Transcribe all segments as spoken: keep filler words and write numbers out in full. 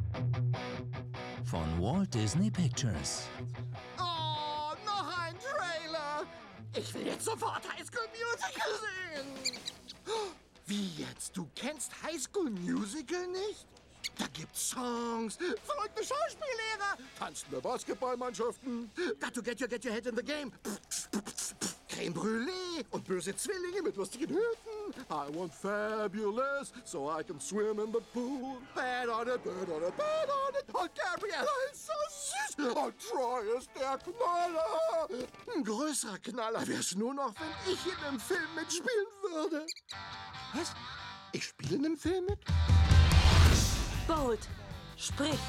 Von Walt Disney Pictures. Oh, noch ein Trailer! Ich will jetzt sofort High School Musical sehen! Wie jetzt? Du kennst High School Musical nicht? Da gibt's Songs, verrückte Schauspiellehrer, tanzende Basketballmannschaften, got to get your, get your head in the game, Creme Brûlée und böse Zwillinge mit lustigen Hüten. I want fabulous, so I can swim in the pool. Bad on it, bad on it, bad on it. Und Gabriella ist so süß. Und Troy ist der Knaller. Ein größerer Knaller wär's nur noch, wenn ich in einem Film mitspielen würde. Was? Ich spiele in einem Film mit? Bolt, sprich!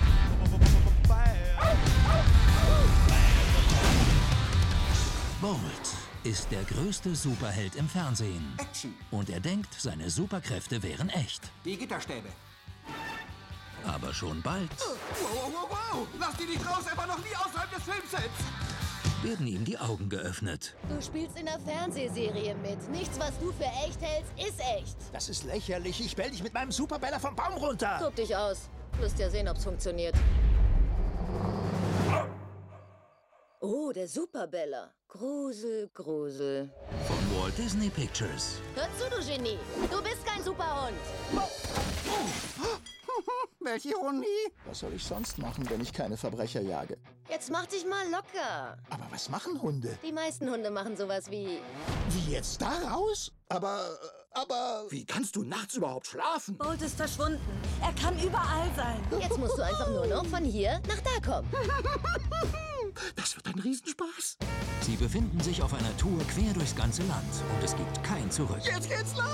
Bolt ist der größte Superheld im Fernsehen. Action. Und er denkt, seine Superkräfte wären echt. Die Gitterstäbe. Aber schon bald Wow, wow, wow, wow! Lass die nicht raus, er war noch nie außerhalb des Filmsets! werden ihm die Augen geöffnet. Du spielst in einer Fernsehserie mit. Nichts, was du für echt hältst, ist echt. Das ist lächerlich. Ich bell dich mit meinem Superbeller vom Baum runter. Tob dich aus. Du wirst ja sehen, ob's funktioniert. Oh, der Superbeller. Grusel, Grusel. Von Walt Disney Pictures. Hör zu, du Genie. Du bist kein Superhund. Welche Ironie? Was soll ich sonst machen, wenn ich keine Verbrecher jage? Jetzt mach dich mal locker. Aber was machen Hunde? Die meisten Hunde machen sowas wie... Wie jetzt da raus? Aber, aber... Wie kannst du nachts überhaupt schlafen? Bolt ist verschwunden. Er kann überall sein. Jetzt musst du einfach nur noch von hier nach da kommen. Das wird ein Riesenspaß. Sie befinden sich auf einer Tour quer durchs ganze Land und es gibt kein Zurück. Jetzt geht's los!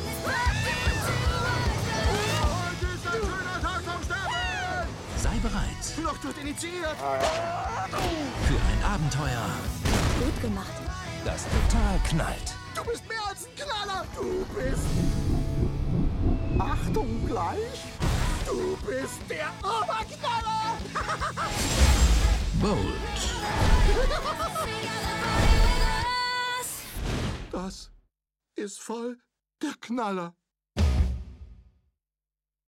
Heute ist ein schöner Tag zum Sterben! Sei bereit Flucht wird initiiert! für ein Abenteuer, Gut gemacht. das total knallt. Du bist mehr als ein Knaller! Du bist... Achtung, gleich! Du bist der Oberknaller! Bolt. Das ist voll der Knaller.